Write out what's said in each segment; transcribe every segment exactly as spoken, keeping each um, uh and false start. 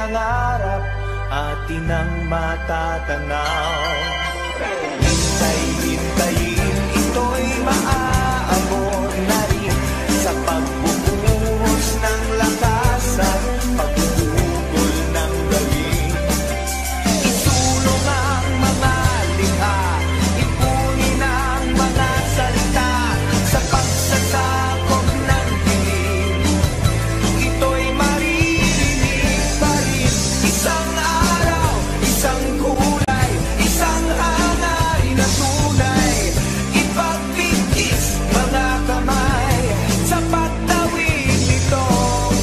pangarap atin ang matatanaw. Hintay-hintayin, ito'y maaabot na rin sa pagbubuhos ng lakas at pagpupugol ng galing. Isulong ang mga likha, ipunin ang mga salita sa pagsasakop ng dilim. Ito'y maririnig pa rin. Isang araw, isang kulay, isang hangarin na tunay. Ipagpigis mga kamay sa pagtawid nitong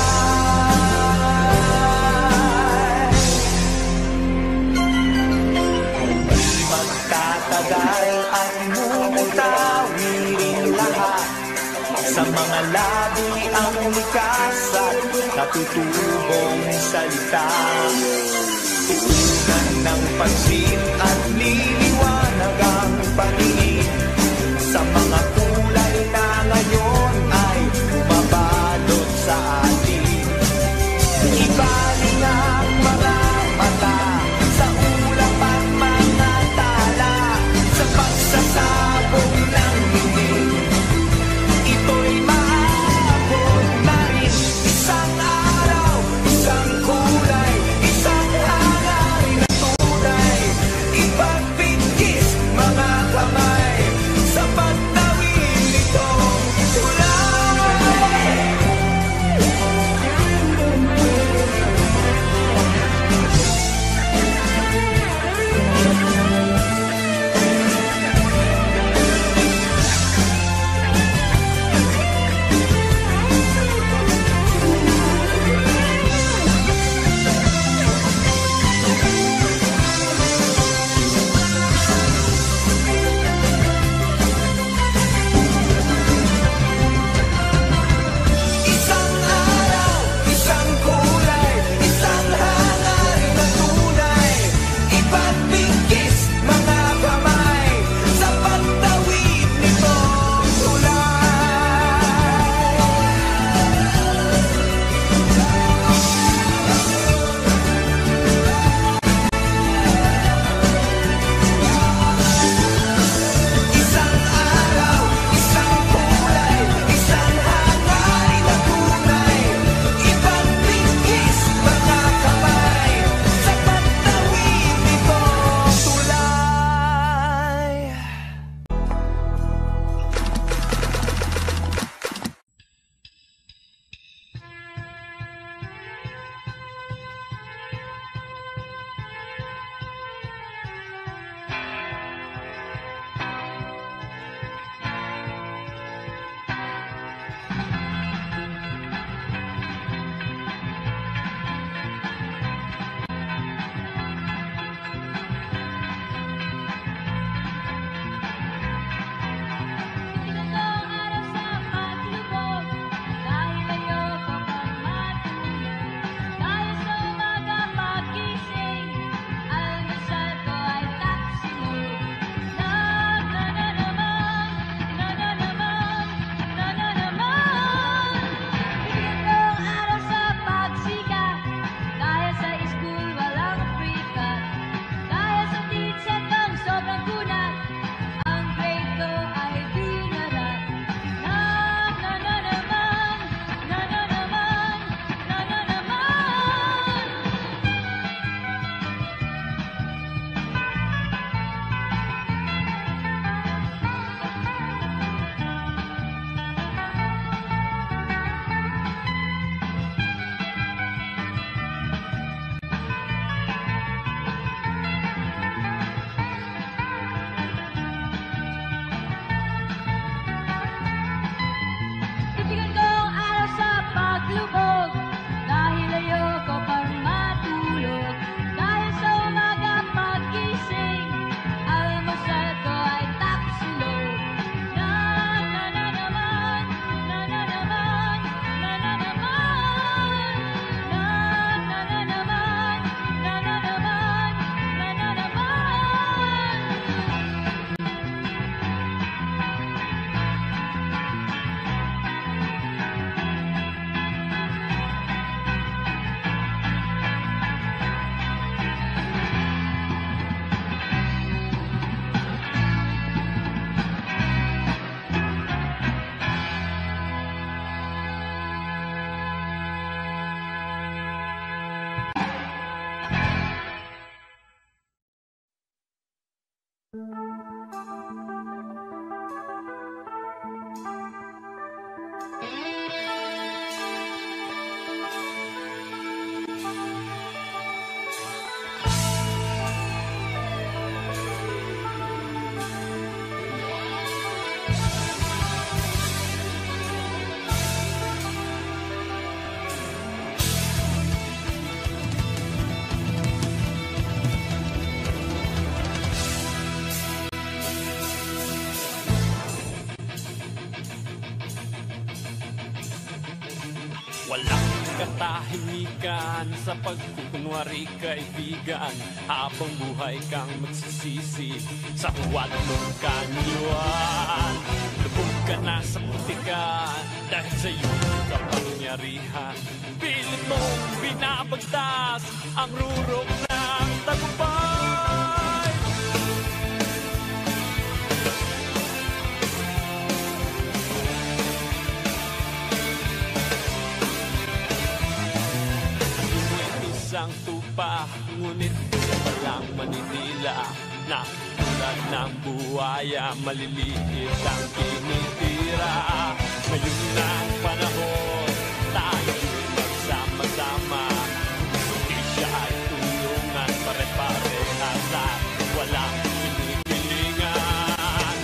tulay. Di magtatagal at mumutawi rin lahat sa mga labi ang likas at natutubong salita. Tuunan ng pansin at liliwanag ang paningin sa mga kulay na ngayon ay bumabalot sa atin. Ibaling ang mga mata sa ulap at mga tala sa pagsasabog ng himig. Ito'y maabot na rin. Isang araw, isang kulay, isang hangarin na tunay. Walang katahimikan sa pagkukunwari kaibigan, habang buhay kang magsisisi sa huwad mong kanyuan. Lubog ka na sa putikan dahil sa iyong kapangyarihan. Pilit mong binabagtas ang rurok ng tagumpay. Isang tupa, ngunit isa palang Manila na tulad ng buhaya, maliliit ang tinitira. Ngayon na ang panahon, tayo'y magsama-sama. Kung hindi siya ay tulungan, pare-parehas at walang pinipilingan.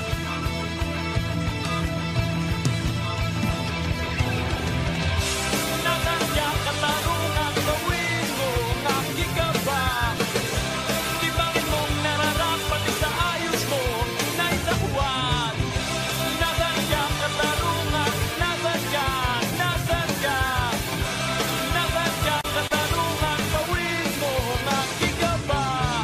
Natangya katarungan, gawin mo ang gigaba. Ibangin mong nararapat sa ayos mo na isahuan. Natangya katarungan, nasan ka, nasan ka. Natangya katarungan, gawin mo ang gigaba.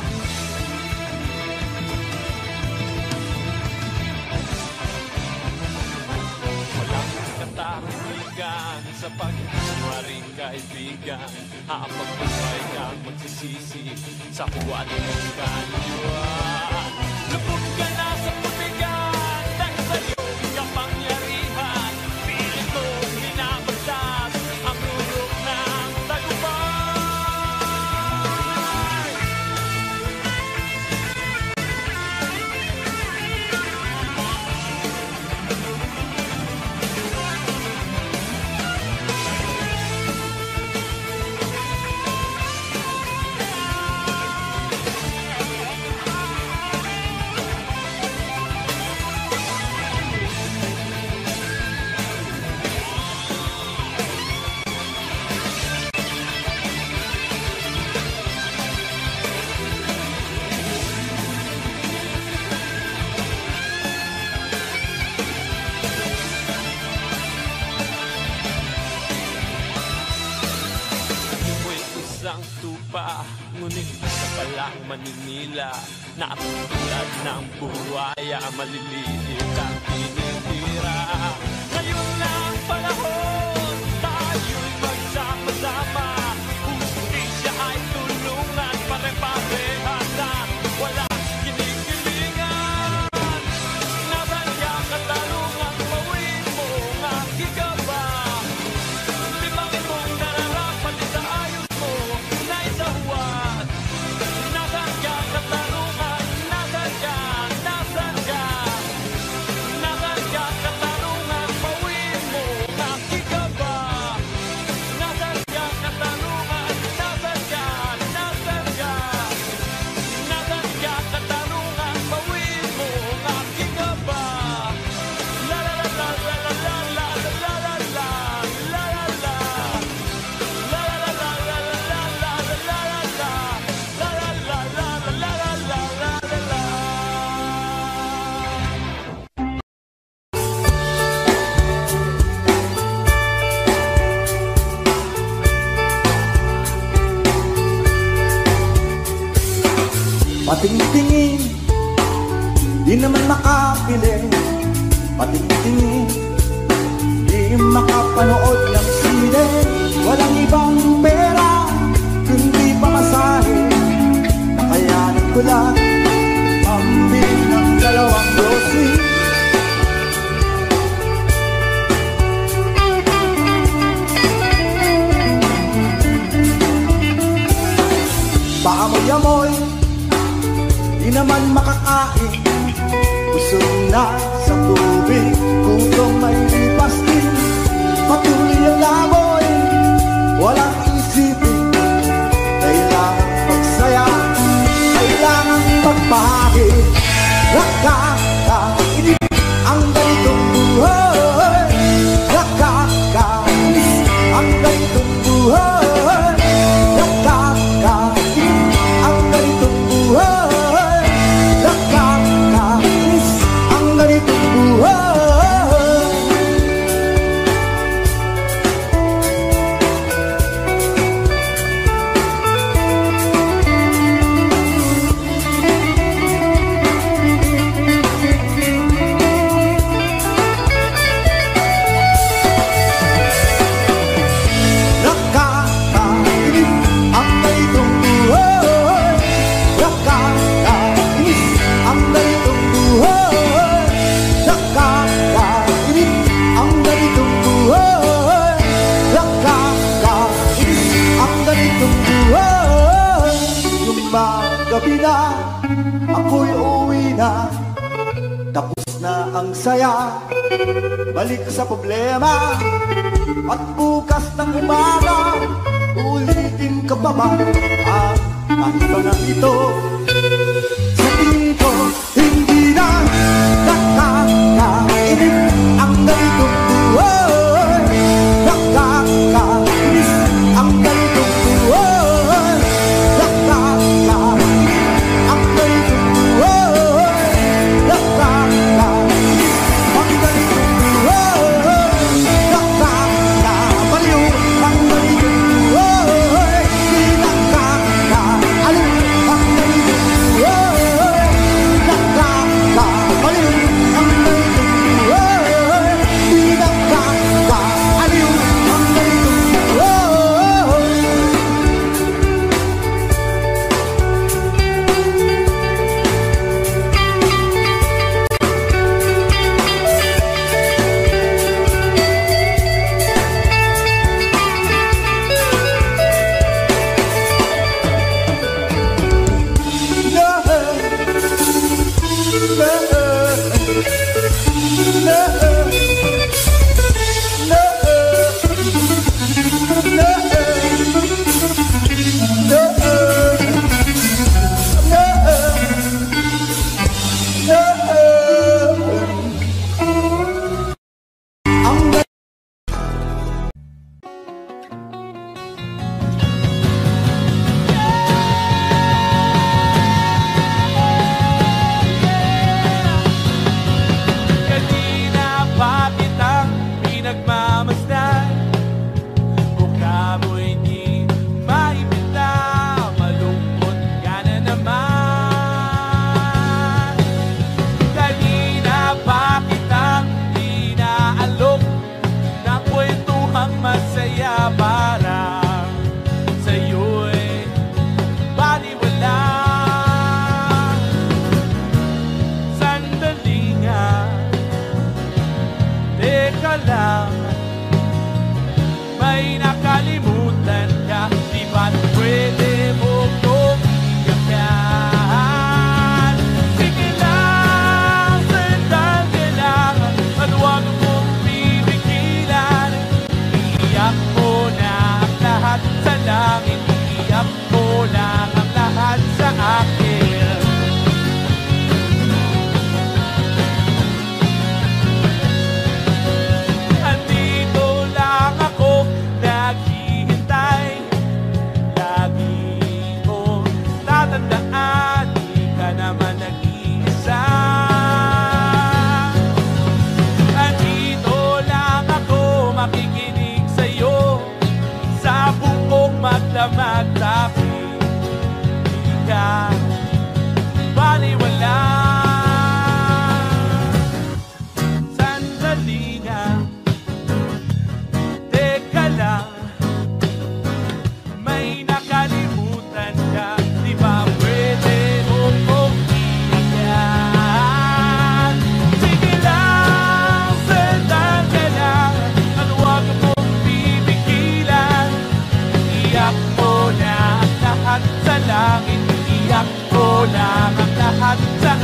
Walang katahimikan sa pagkunwaring kaibigan, habang buhay kang magsisisi sa huwad mong kanyuan. Lubog ka na sa putikan dahil sa iyong kapangyarihan. Pilit mong binabagtas ang rurok ng tagumpay. Mo'y isang tupa, ngunit isa palang Maninila na tulad ng buhaya, maliliit ang tinitira. Ngayon na ang panahon, tayo'y magsama-sama. Kung hindi siya ay tulungan, pare-parehas at walang kinikilingan. Natangya katarungan, gawin mo ang gigaba. Libangin mong nararapat sa ayos mo na isahuan. Natangya katarungan, nasan ka, nasan ka. Natangya katarungan, gawin mo ang gigaba. Natangya katarungan, nasan ka, nasan ka. Natangya katarungan, gawin mo ang gigaba. La la la la la la la la la la la la la. La la la la la la la la la la. La la la la la la la la la la. Patingtingin, di naman makapili. Patingtingin, di makapanood ng sine. Walang ibang pera, kundi pamasahe. Nakayanan ko lang pambili ng dalawang dosi. Paamoy-amoy, di naman makakain. Busog na sa tubig, gutom may lipas din. Patuloy ang laboy, walang isipin. Kailangan magsaya, kailangan magpahagi. Nakakainis ang ganitong buhay. Nakakainis ang ganitong buhay. Nakakainis ang ganitong buhay. Nakakainis ang ganitong buhay. Gabi na, ako'y uwi na. Tapos na ang saya, balik sa problema. At bukas ng umaga, ulitin ka pa ba? Ah, kahit ba na ito? Sa tingin ko, hindi na nakakainis ang ganitong buhay. Nakakainis ang ganitong buhay. Ang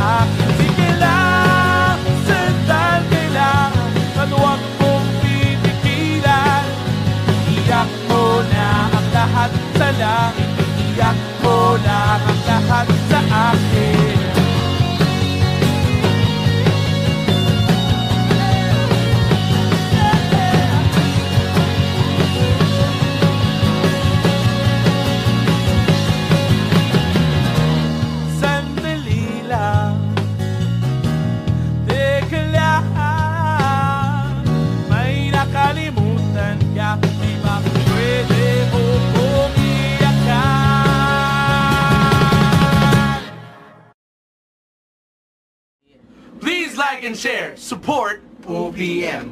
akin. Sige lang, sandal kailangan at huwag mong pinigilan. Iyak mo na ang lahat sa langit, iyak mo lang ang lahat sa akin. Please like and share. Support O P M.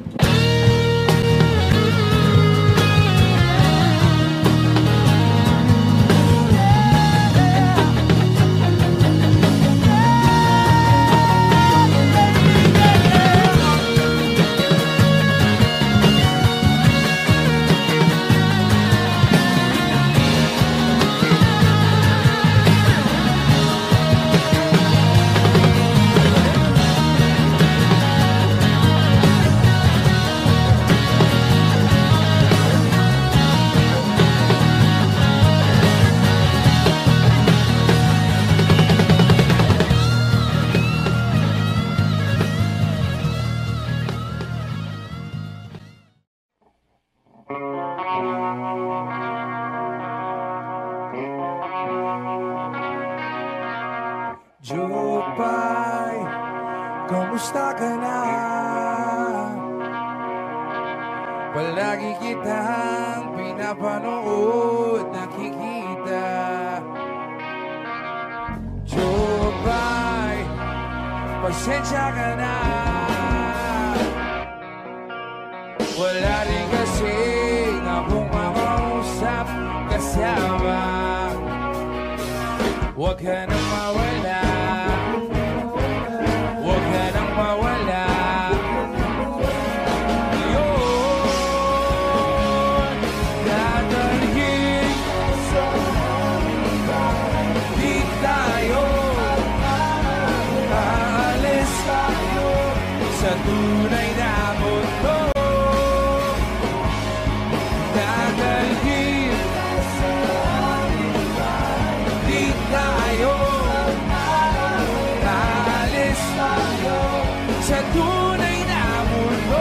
Jopay, kamusta ka na? Palagi kitang pinapanood, nakikita. Jopay, pasensya ka na. Wala rin kasi akong makausap kasama. Huwag ka nang mawala, huwag ka nang mawala. Yun, dadalhin di tayo aalis sa tunay na mundo. Dadalhin tayo, alis tayo sa tunay na mundo.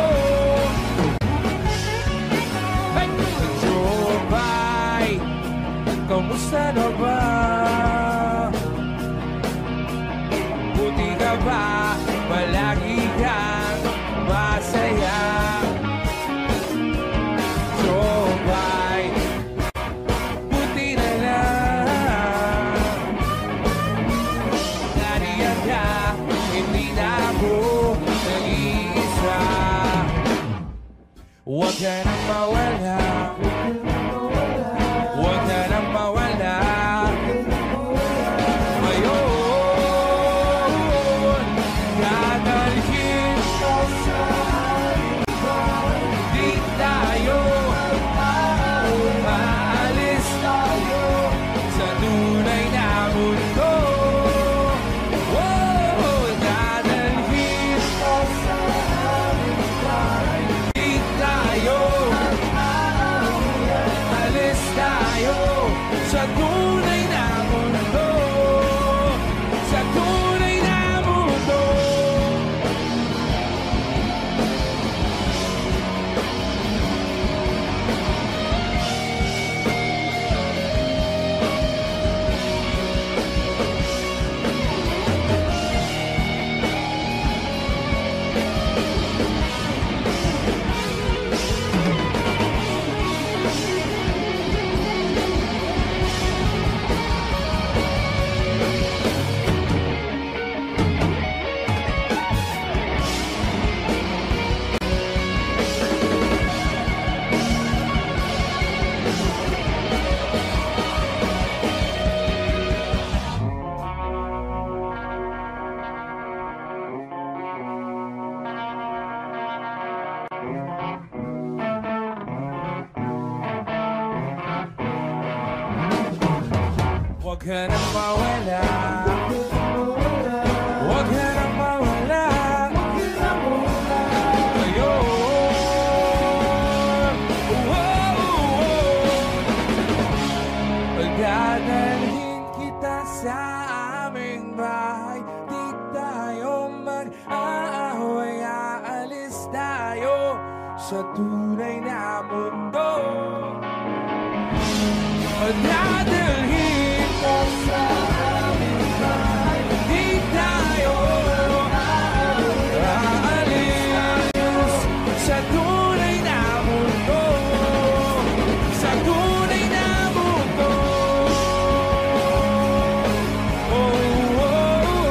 Hey! Jopay, kamusta na ba? Buti ka ba? Palagi kang masaya. Jopay, buti na lang. Hindi na ako nag-iisa. Huwag ka nang mawala, huwag ka nang mawala. Ngayon, dadalhin di tayo, aalis tayo sa tunay na mundo. Sa tunay na mundo, sa tunay na mundo. Huwag ka nang mawala, huwag sa tunay na mundo. Dadalhin mo sa amin bahay, di tayo aalis sa tunay na mundo, sa tunay na mundo. Oh, oh, oh.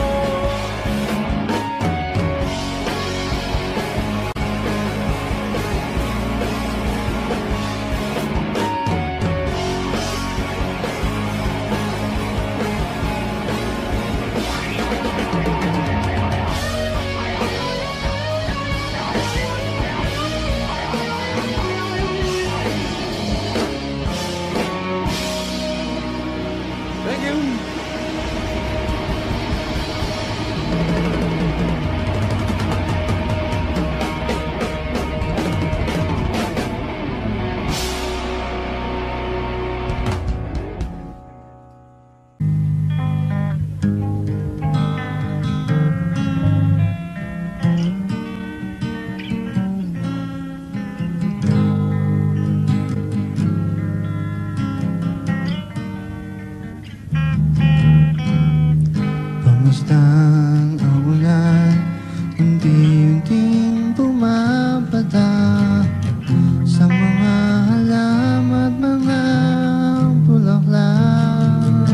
Thank you. Kamusta ang ulan? Unti-unting bumabada sa mga halaman at mga bulaklak.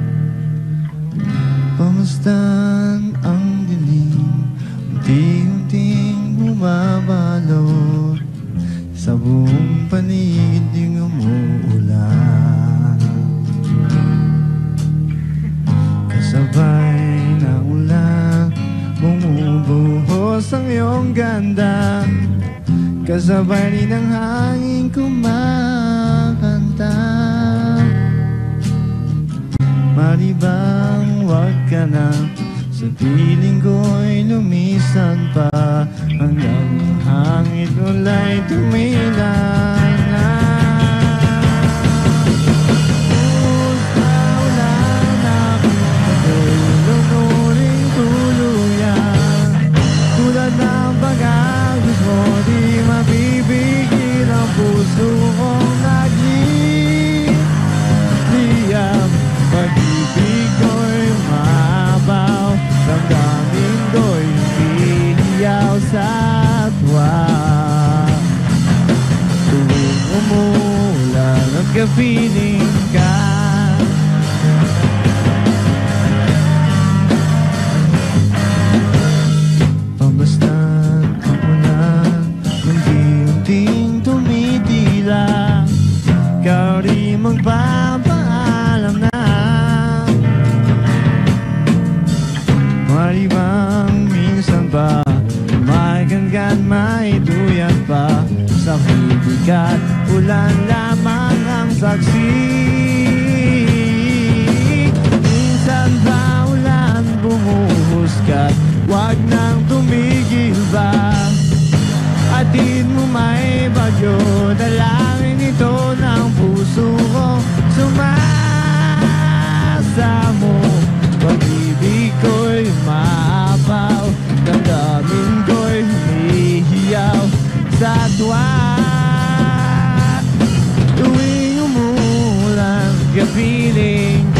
Kamusta ang dilim? Unti-unting bumabalot sa buong paligid yung umuulan. Kasabay na ulan, bumubuhos ang iyong ganda. Kasabay rin ang hangin kumakanta. Maribang wag ka na, sa piling ko'y lumisan pa, hanggang hangin ulay tumilan na. Puso kong nagliliyab, pag-ibig ko'y mabaw, damdamin ko'y hiniyaw sa tuwa. Tuwing umulan at kapiling ka, pabastan ang ulan, unti-unting tumitila, ikaw rin magpapaalam na. Maribang minsan pa, maikanggan, maiduyan pa, sa bibigat ulan lamang ang saksi. Minsan pa ulan bumuhuskat, wag nang tumigil ba. Atid mo may bagyo, dalangin ito ng puso ko. Sumasamo, pag-ibig ko'y maapaw, damdamin ko'y humihiyaw sa tuwa. Tuwing umulan, kapiling ka.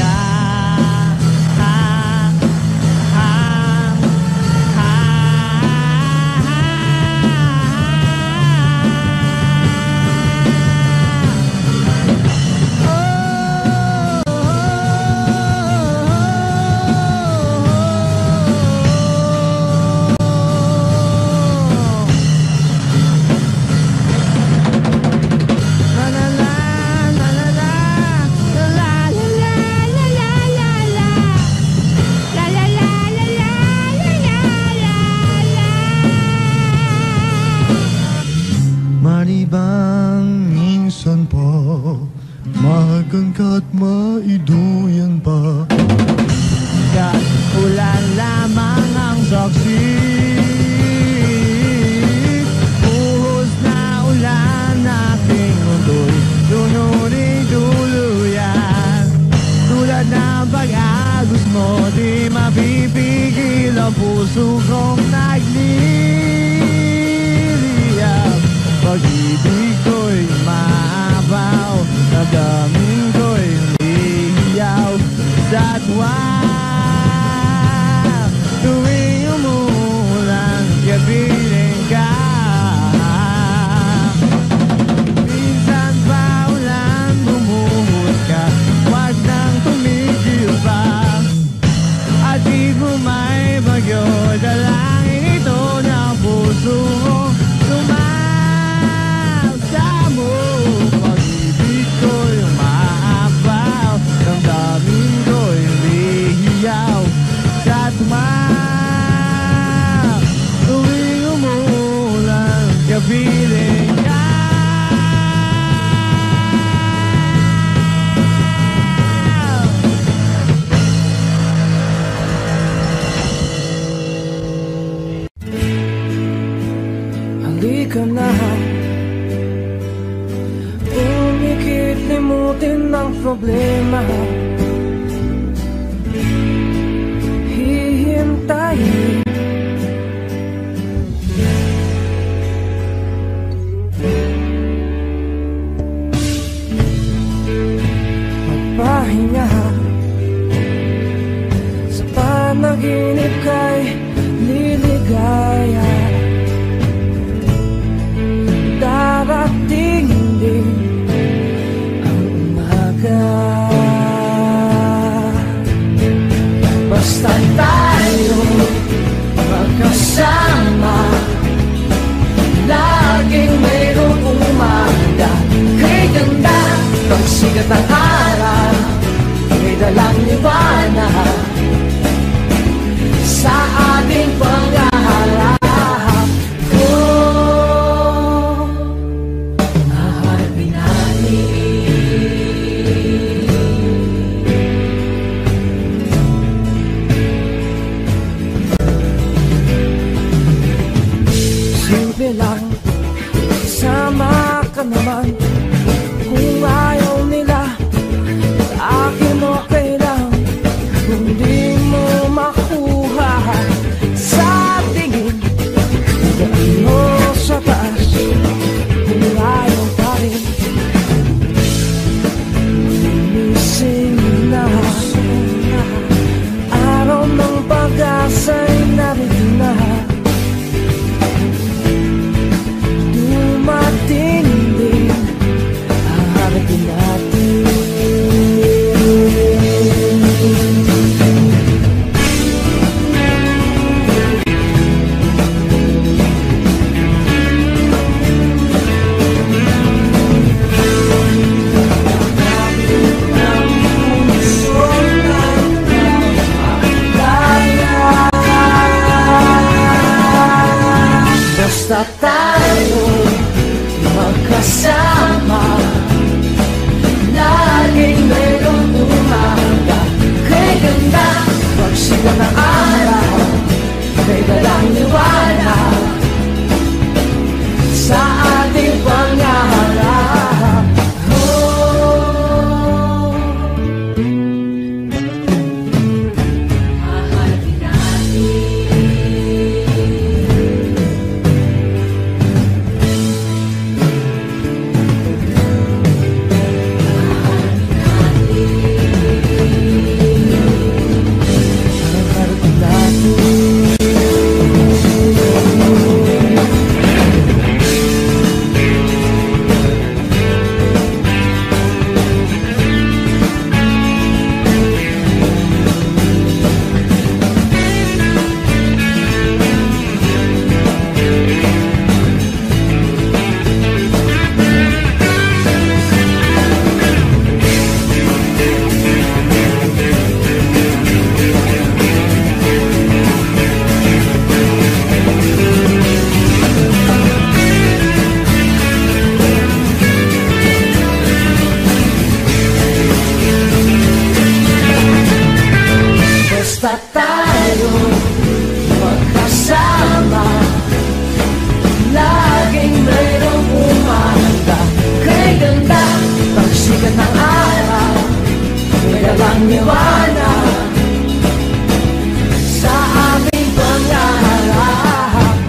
Maribang minsan pa, mahagan ka't maiduyan pa, kat ulan lamang ang saksi. Buhos na ulan aking mundo'y lununin tuluyan. Tulad ng pag-agos mo, di mapipigil ang puso kong nagliliyab. Kahit may bagyo, dalangin ito ng puso mo. Sumasamo, pag-ibig ko'y umaapaw, damdamin ko'y umihiyaw sa tumaw. Tuwing umuulan, kapiling ka. Halika na, umikit, limutin ang problema. Hihintayin magpahinga. Sa panaginip kay liligaya. Darating din ang umaga. Basta tayo magkasama, laging mayroong umaga. Kay ganda, pagsikat ng araw, may dalang liwanag sa ating paghaharap. Lang, sama ka naman. Kung ayaw nila, sa akin okay lang. Kung di mo makuha sa tingin, daan mo sa taas. Kung ayaw pa rin, lumising na. Araw ng pag-asa'y narito na. Matinding haharapin natin. Basta tayo magkasama, laging mayroong umaga. Kay ganda, pagsikat ng araw, may dalang liwanag sa ating panghaharap. Oh, haharapin natin. Basta tayo magkasama, laging mayroong umaga. Kay ganda, pagsikat ng araw, may dalang liwanag sa aming panghaharap.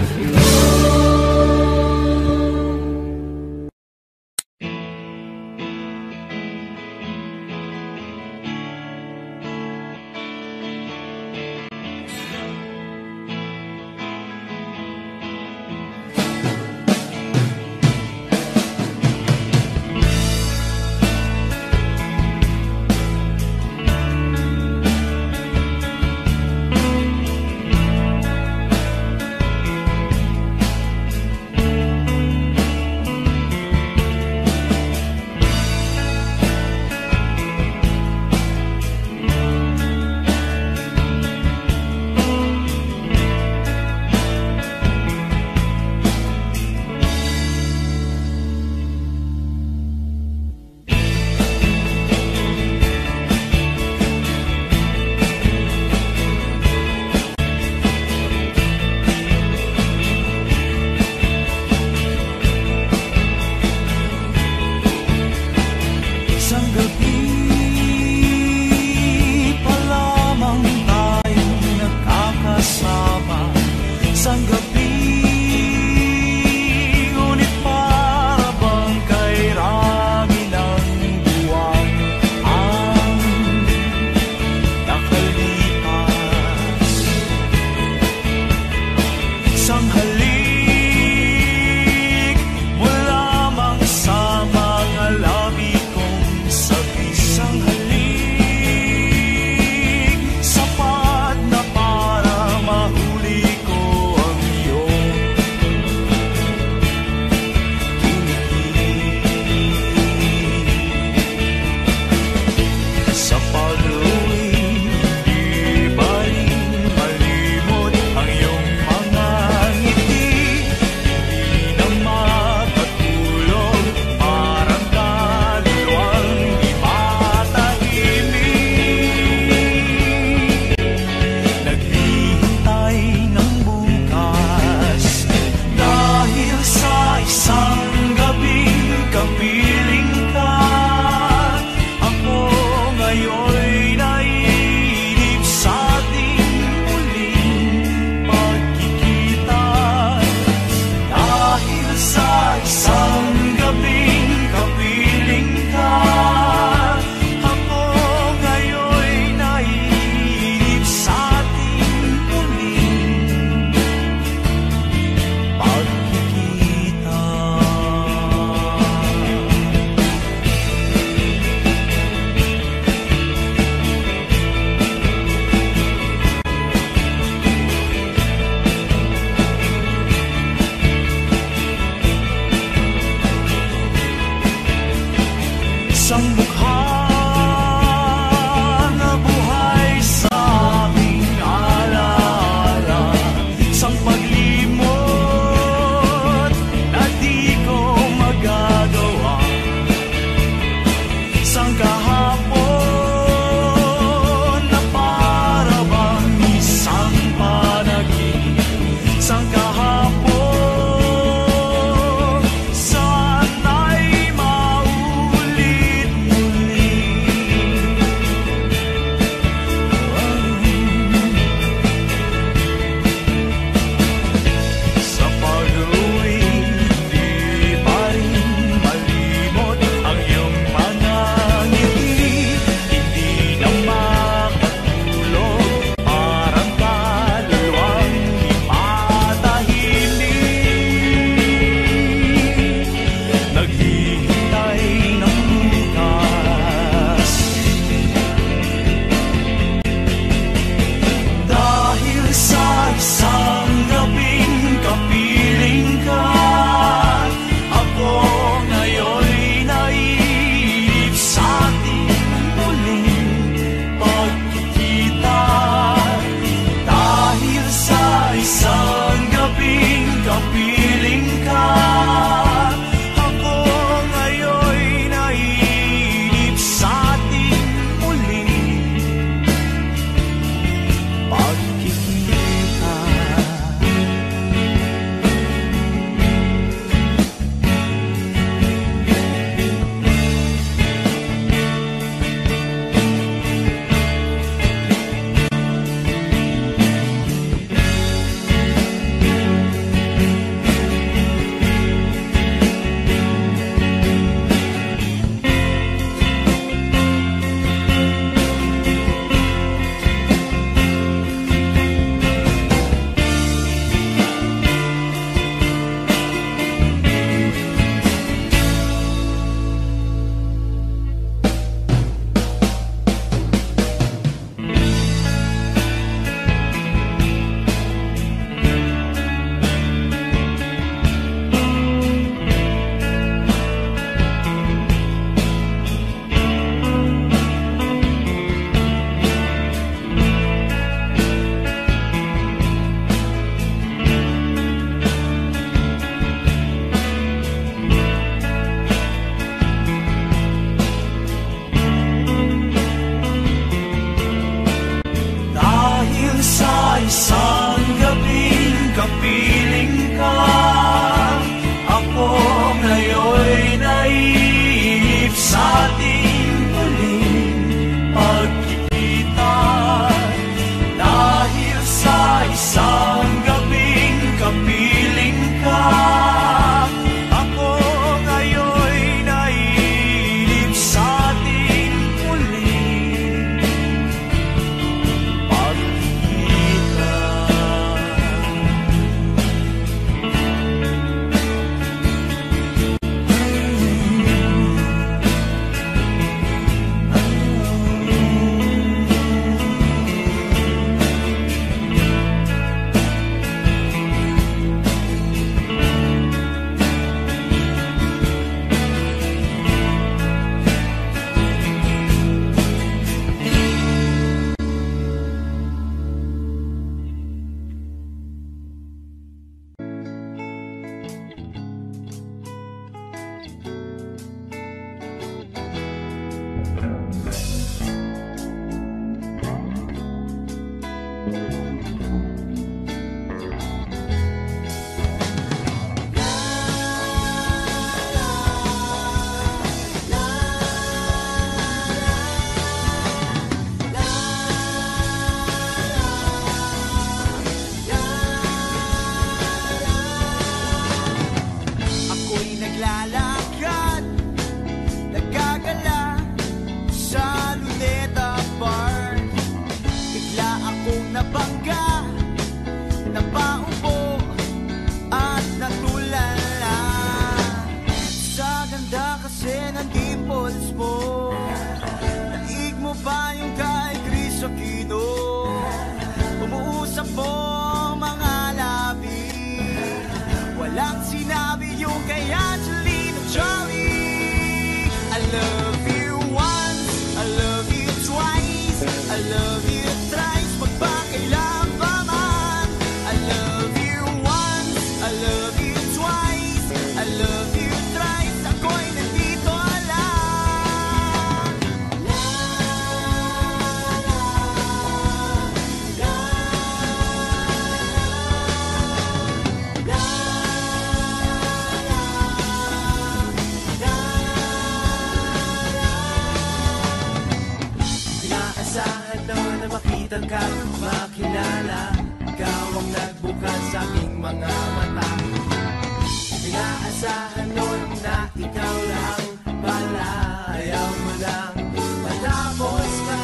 magka't makilala. Ikaw ang nagbukas sa aking mga mata. Inaasahan nun na ikaw lang pala. Ayaw mo lang matapos ka.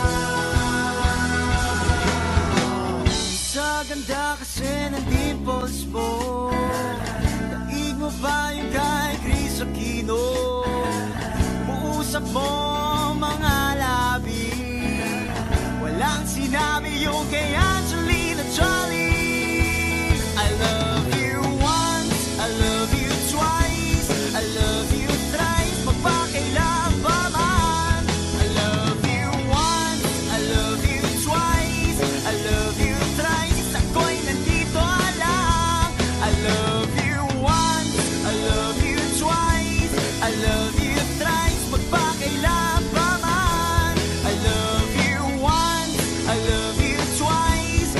Sa ganda kasi ng dimples mo, daig mo ba yung kay Chris Aquino? Muusap mo mga labi, walang sinabi yung kay Angelina Jolie. I love you once, I love you twice, I love you thrice, magpakailan pa man. I love you once, I love you twice, I love you thrice, ako'y nandito lang. I love you once, I love you twice, I love you thrice, magpakailan pa man. I love you once, I love you twice,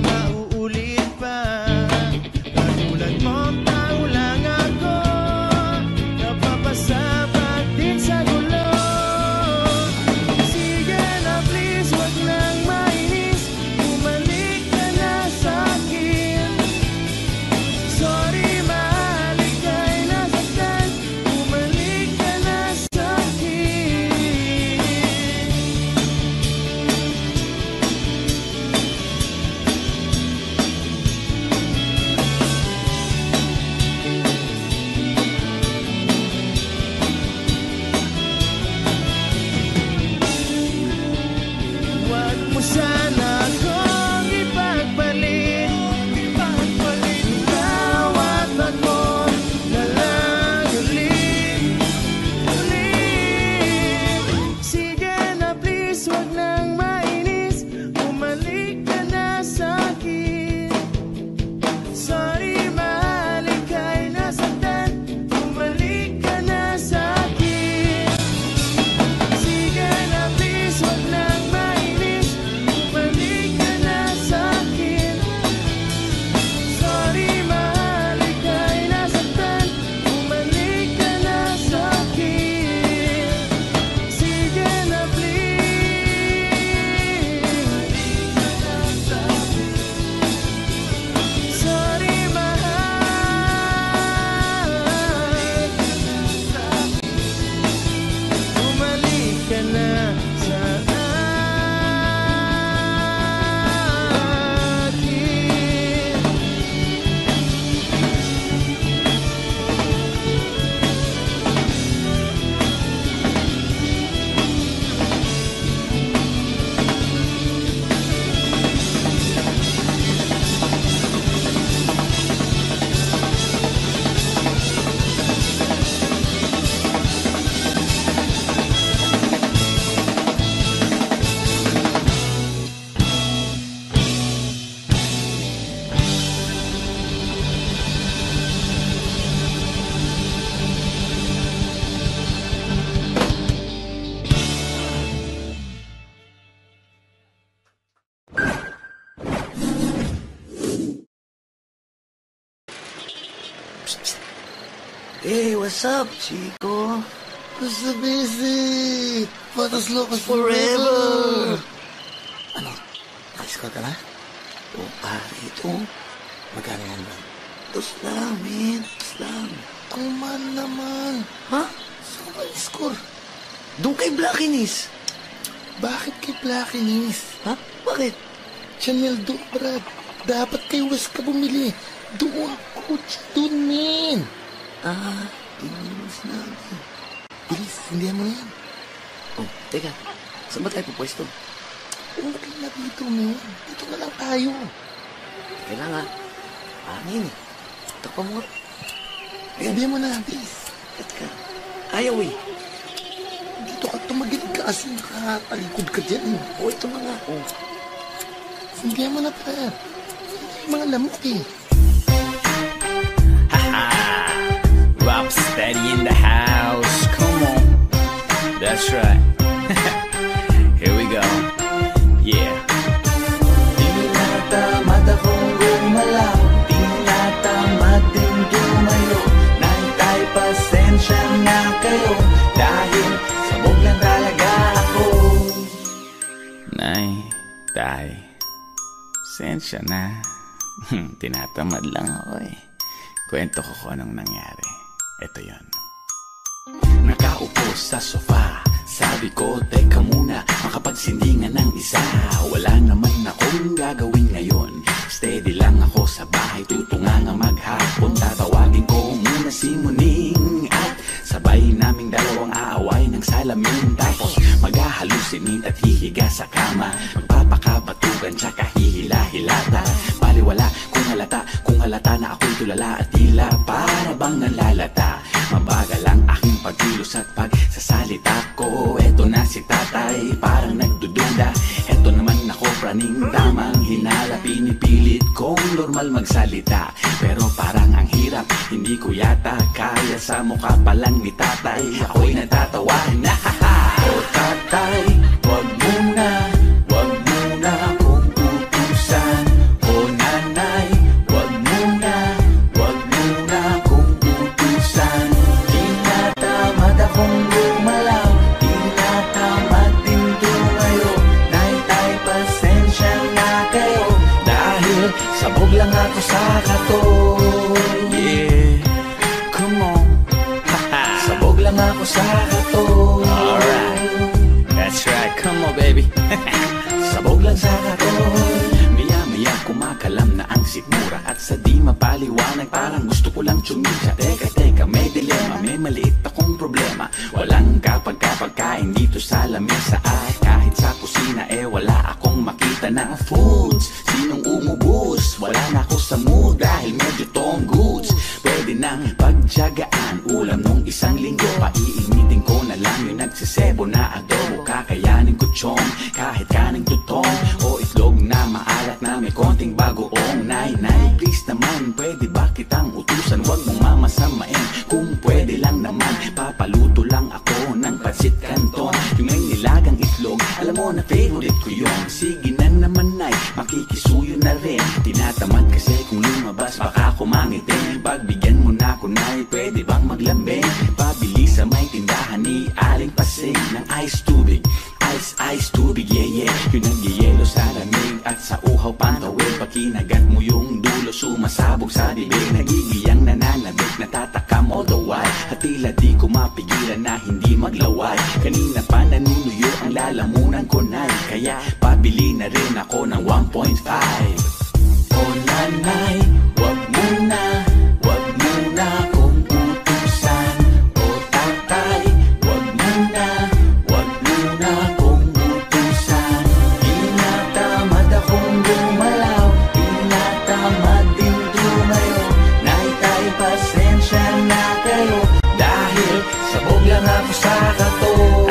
mauulit pa. Katulad mo, tao lang ako, napapasapat din sa gulo. Sige na please, wag nang mainis, bumalik ka na sa'kin. Sorry mahal, ika'y nasaktan, bumalik ka na sa'kin. Huwag mo sana akong ipagbalik, ipagbalik bawat ako na lang ulit, ulit. Sige na please, huwag nang mainis, bumalik ka na sa'kin. Sorry mahal, ika'y nasaktan, bumalik ka na sa'kin. Sige na please, wag nang mainis, bumalik ka na sa'kin. Sorry mahal, ika'y nasaktan, bumalik ka na sa'kin. Sige na please, sorry mahal, bumalik ka na sa akin. Hey, what's up, Chico? What's the busy? Patas locos Forever! forever! Ano? Nakaiscore ka na? Oh, pare, ito. Magkano yan ba? Dos lang, man. Dos lang. Kuman naman. Ha? Saan ba yung score? Doon kay Blackinis. Bakit kay Blackinis? Ha? Bakit? Chanel doon, Brad. Dapat kay West ka bumili. Doon, coach. Doon, man. Ah, tingin na. Bilis, hindi mo yan. Oh, teka. Saan ba tayo pupwesto? Okay na dito, man. Dito na lang tayo. Teka lang, ha? Angin. Takpa mo. Sabihin mo na, bilis. Teka. Ayaw, eh. Dito ka tumagilid ka kasi nakatalikod ka dyan. Oh, ito na nga. Oh. Sabihin mo na, Brad. Yung mga lamok, eh. Rocksteady in the house, come on. That's right. Here we go. Yeah. Di na tamad akong gumalaw, di na tamad din tumayo. Naitay, pasensya na kayo, dahil sabog lang talaga ako. Nay, tay, sensya na. Tinatamad lang ako eh. Kwento ko kung anong nangyari. Ito yon. Nakaupo sa sofa, sabi ko, teka muna, makapagsindingan ng isa. Wala naman akong gagawin ngayon, steady lang ako sa bahay, tutunga nga maghapon. Tatawagin ko muna si Muning at sabay naming dalawang aaway ng salamin. Tapos maghahalusinate at hihiga sa kama, magpapakabatugan tsaka hihila-hilata. Baliwala kung halata, kung halata na ako'y tulala at tila para bang nanlalata. Mabagal ang aking pagkilos at pagsasalita ko. Eto na si tatay, parang nagdududa. Eto naman ako, praning tamang hinala. Pinipilit kong normal magsalita, pero parang ang hirap, hindi ko yata kaya. Sa mukha pa lang ni tatay, ako'y natatawa. Nahaha! O tatay, wag muna, wag muna akong utusan. O Sabog lang ako sa katol. Yeah, come on. Sabog lang ako sa katol. Alright, that's right, come on baby. Sabog lang sa katol. Maya-maya kumakalam na ang sikmura. At sa di mapaliwanag parang gusto ko lang tsumika. Teka, teka, may dilema, may maliit akong problema. Walang kapag-kapagkain dito sa lamesa. Ay, kahit sa kusina eh wala akong makita na foods. Sinong umubos? Wala na ako sa mood dahil medyo tong goods. Pwede nang pagtyagaan ulam nung isang linggo. Paiinitin ko na lang yung nagsisebo na adobo. Kakayanin ko chong kahit kaning tutong o itlog na maalat na may konting bagoong. Nay, nay, please naman, pwede ba kitang utusan? Huwag mong mamasamain, kung pwede lang naman. Papaluto lang ako ng pansit canton. Yung may nilagang itlog, alam mo na favorite ko yun. Sige na naman nay, makikisuyo na rin. Tinatamad kasi kung lumabas baka kumangitin. Pagbigyan mo na ako nay, pwede bang maglambing? Pabili sa may tindahan ni Aling Pasing ng ice tubig. Ice, ice, tubig, yeah, yeah. Yun ang yelo sa lamig at sa uhaw pantawid. Pakinagat mo yung dulo, sumasabog sa bibig. Nagigiyang nananabik, natatakam all the while. At tila di ko mapigilan na hindi maglaway. Kanina pa nanunuyo ang lalamunan ko nay. Kaya pabili na rin ako ng one point five. Oh nanay, wag muna, wag muna kung utusan. Oh tatay, wag muna, wag muna kung utusan. Tinatamad akong gumalaw, tinatamad din tumayo. Naitay, pasensya na kayo dahil sabog lang ako sa katol.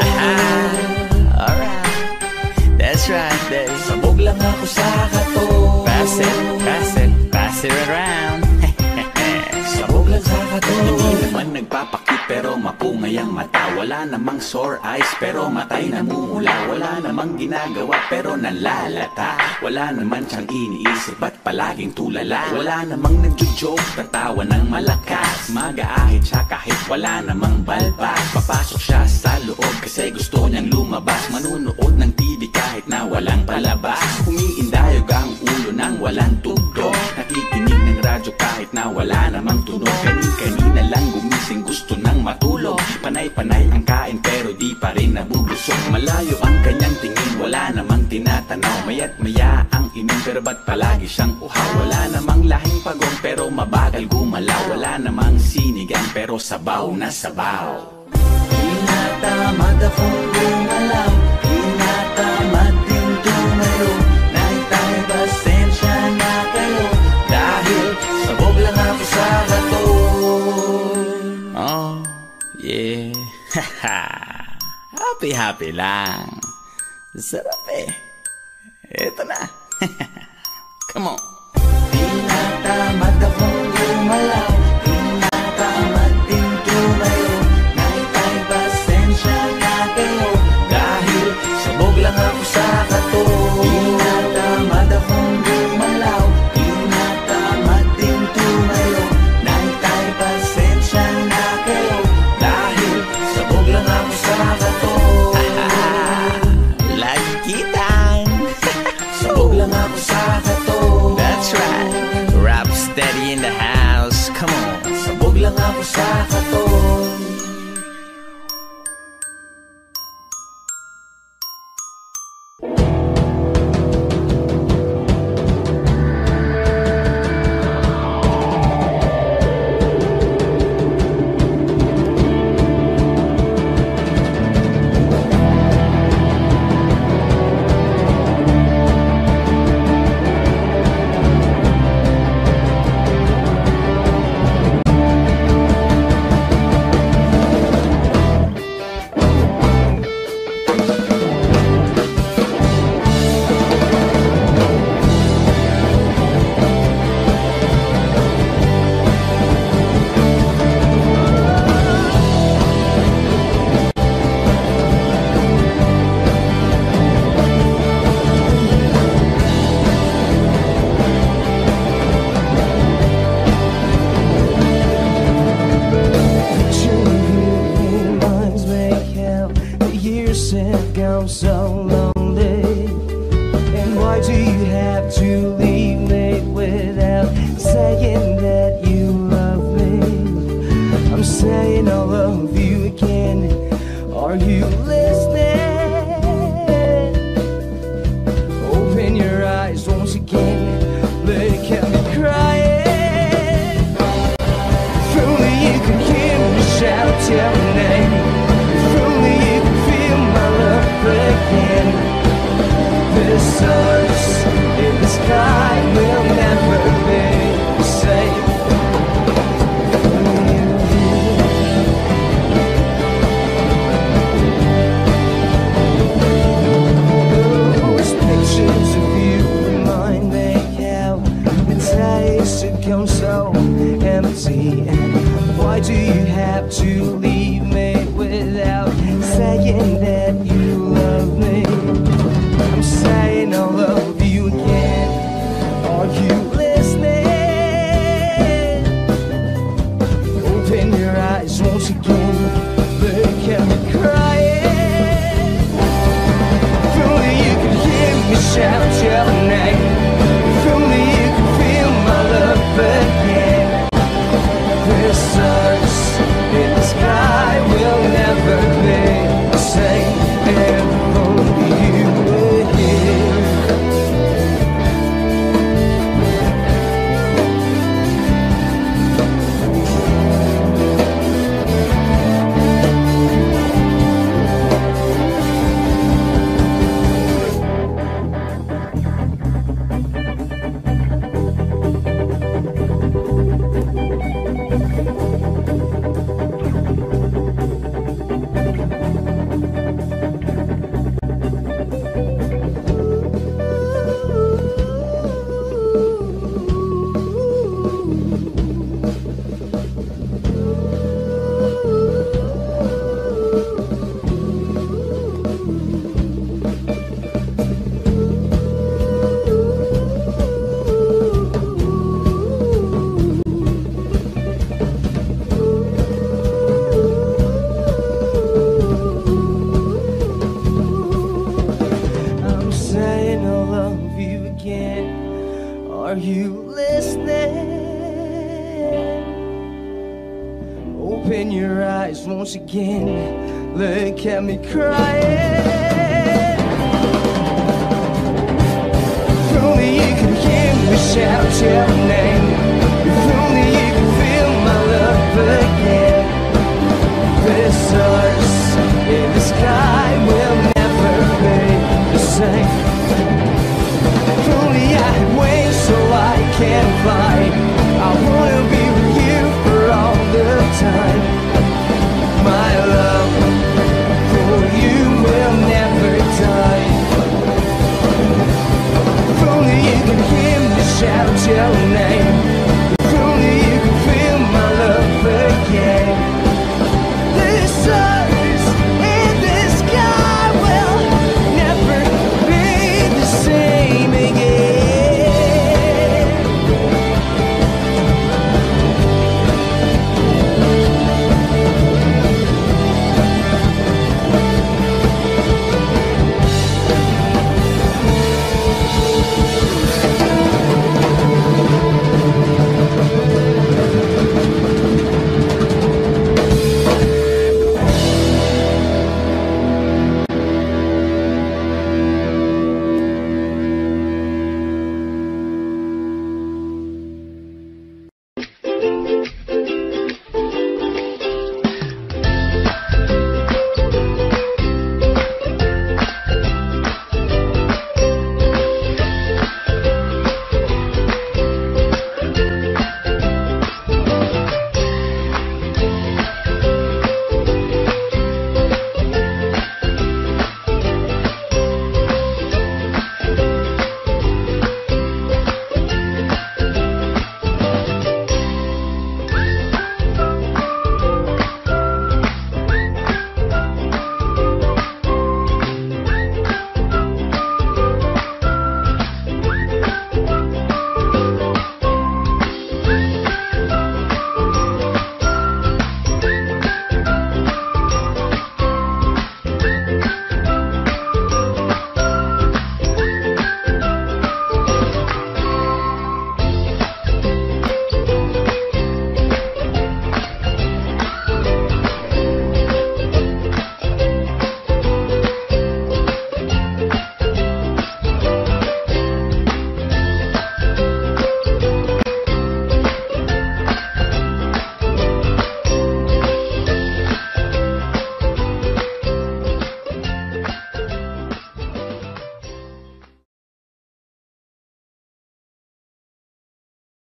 Alright, that's right baby. Sabog lang ako sa katol. Pass it, pass it, pass it around. Sabog lang sa katol. Hindi naman nagpapakit pero mapungay ang mata. Wala namang sore eyes pero matay namumula. Wala namang ginagawa pero nalalata. Wala naman siyang iniisip at palaging tulala. Wala namang nagjo-joke, tatawa ng malakas. Mag-aahit siya kahit wala namang balbas. Papasok siya sa loob kasi gusto niyang lumabas. Manunood ng T V kahit na walang palabas. Umiindayog ang ulo nang walang tugtog. Nakikinig ng radyo kahit na wala namang tunog. Kani-kanina lang gumising, gusto nang matulog. Panay-panay ang kain pero di pa rin nabubusog. Malayo ang kanyang tingin, wala namang tinatanaw. Maya't maya ang inom pero ba't palagi siyang uhaw? Wala namang lahing pagong pero mabagal gumalaw. Wala namang sinigang pero sabaw na sabaw. Tinatamad akong gumalaw, tinatamad din tumayo. Naitay, pasensya na kayo dahil sabog lang ako sa katol. Oh, yeah. Happy-happy lang. Sarap eh. Eto na. Come on. Tinatamad akong gumalaw, tinatamad din tumayo. Naitay, pasensya na kayo dahil sabog lang ako sa katol. Tinatamad akong gumalaw, tinatamad din tumayo. Naitay, pasensya na kayo dahil sabog lang ako sa katol. Lagi kitang. Sabog lang ako sa katol. That's right. Rap steady in the house. Come on. Sabog lang ako sa katol. this account so empty? And why do you have to leave me without saying that you love me? I'm saying I love you again. Are you listening? Open your eyes once again. Look at me crying. If only you could hear me shout your name. If only you could feel my love again. The stars in the sky will never be the same. If only you were here. Are you listening? Open your eyes once again. Look at me crying. If only you could hear me shout your name. If only you could feel my love again. The stars in the sky will never be the same. If only I had wings so I can fly. I wanna be with you for all the time. My love for you will never die. If only you could hear me shout your name.